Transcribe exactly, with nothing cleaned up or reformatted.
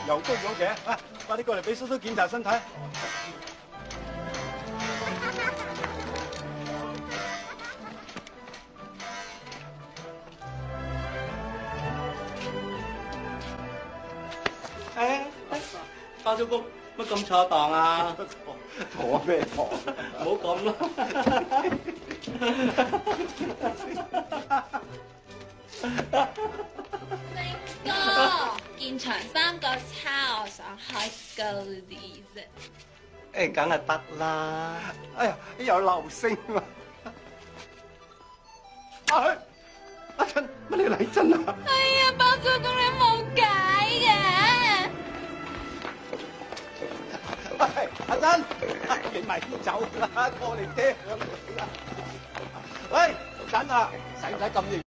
又高咗嘅，啊，快啲過嚟俾叔叔檢查身體。 誒，包租公乜咁錯檔啊？ 我咩堂？ 唔好咁啦。 明哥，現場三個叉，我想開高啲啫。 誒，梗係得啦。 哎呀，有流星啊！啊，阿珍，乜你嚟真啊？ 哎呀，包租公你冇解嘅。 喂，阿珍，你咪走啦，過嚟聽啦。喂，珍啊，使唔使咁認